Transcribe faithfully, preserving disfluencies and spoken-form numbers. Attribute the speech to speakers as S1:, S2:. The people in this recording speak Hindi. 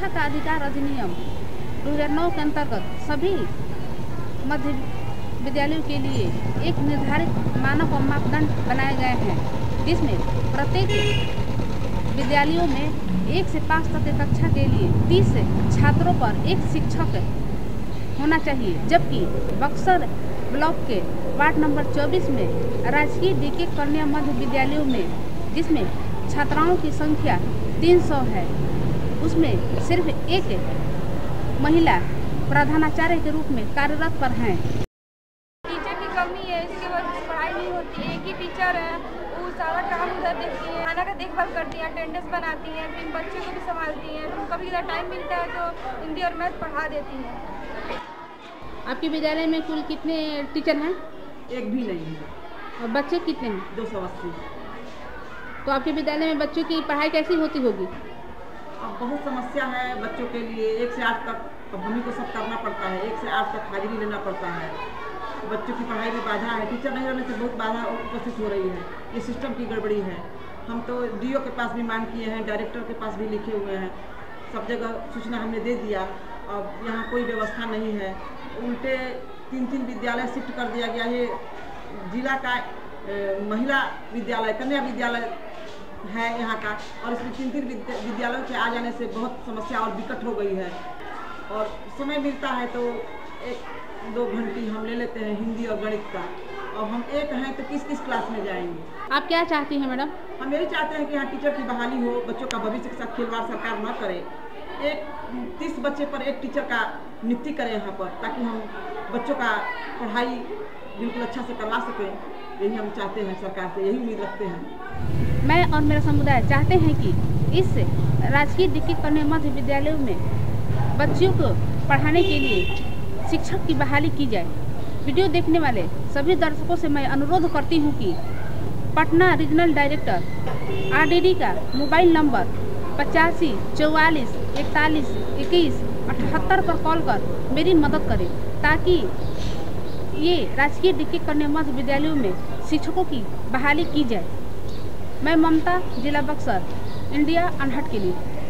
S1: शिक्षा का अधिकार अधिनियम दो हज़ार नौ के अंतर्गत सभी मध्य विद्यालयों के लिए एक निर्धारित मानक और मापदंड बनाए गए हैं, जिसमें प्रत्येक विद्यालयों में एक से पाँच तक की कक्षा के लिए तीस छात्रों पर एक शिक्षक होना चाहिए, जबकि बक्सर ब्लॉक के वार्ड नंबर चौबीस में राजकीय डीके कन्या मध्य विद्यालयों में, जिसमें छात्राओं की संख्या तीन सौ है, उसमें सिर्फ एक महिला प्रधानाचार्य के रूप में कार्यरत पर हैं।
S2: टीचर की कमी है, इसके वजह से पढ़ाई नहीं होती है। एक ही टीचर है, वो सारा काम उधर देखती है, खाना का देखभाल करती है, अटेंडेंस बनाती है, फिर बच्चों को भी संभालती है। तो कभी अगर टाइम मिलता है तो हिंदी और मैथ पढ़ा देती है।
S1: आपके विद्यालय में कुल कितने टीचर हैं?
S3: एक भी नहीं है।
S1: और बच्चे कितने हैं?
S3: दो सौ अस्सी।
S1: तो आपके विद्यालय में बच्चों की पढ़ाई कैसी होती होगी?
S3: अब बहुत समस्या है बच्चों के लिए। एक से आठ तक अब हम ही को सब करना पड़ता है, एक से आठ तक हाजिरी लेना पड़ता है। बच्चों की पढ़ाई में बाधा है, टीचर नहीं रहने से बहुत बाधा उपस्थित हो रही है। ये सिस्टम की गड़बड़ी है। हम तो डीओ के पास भी मांग किए हैं, डायरेक्टर के पास भी लिखे हुए हैं, सब जगह सूचना हमने दे दिया। अब यहाँ कोई व्यवस्था नहीं है, उल्टे तीन तीन विद्यालय शिफ्ट कर दिया गया है। जिला का ए, महिला विद्यालय कन्या विद्यालय है यहाँ का, और इसमें तीन तीन विद्यालयों के आ जाने से बहुत समस्या और विकट हो गई है। और समय मिलता है तो एक दो घंटी हम ले लेते हैं हिंदी और गणित का। अब हम एक हैं तो किस किस क्लास में जाएंगे?
S1: आप क्या चाहती हैं मैडम?
S3: हम यही चाहते हैं कि यहाँ टीचर की बहाली हो, बच्चों का भविष्य के साथ खिलवाड़ सरकार न करे। एक तीस बच्चे पर एक टीचर का नियुक्ति करें यहाँ पर, ताकि हम बच्चों का पढ़ाई बिल्कुल अच्छा से करवा सकें। यही हम चाहते हैं, सरकार से यही उम्मीद रखते हैं।
S1: मैं और मेरा समुदाय चाहते हैं कि इस राजकीय डीके कन्या मध्य विद्यालयों में बच्चियों को पढ़ाने के लिए शिक्षक की बहाली की जाए। वीडियो देखने वाले सभी दर्शकों से मैं अनुरोध करती हूँ कि पटना रीजनल डायरेक्टर आरडीडी का मोबाइल नंबर पचासी चौवालीस इकतालीस इक्कीस अठहत्तर पर कॉल कर मेरी मदद करें, ताकि ये राजकीय डीके कन्या मध्य विद्यालयों में शिक्षकों की बहाली की जाए। मैं ममता, जिला बक्सर, इंडिया अनहट के लिए।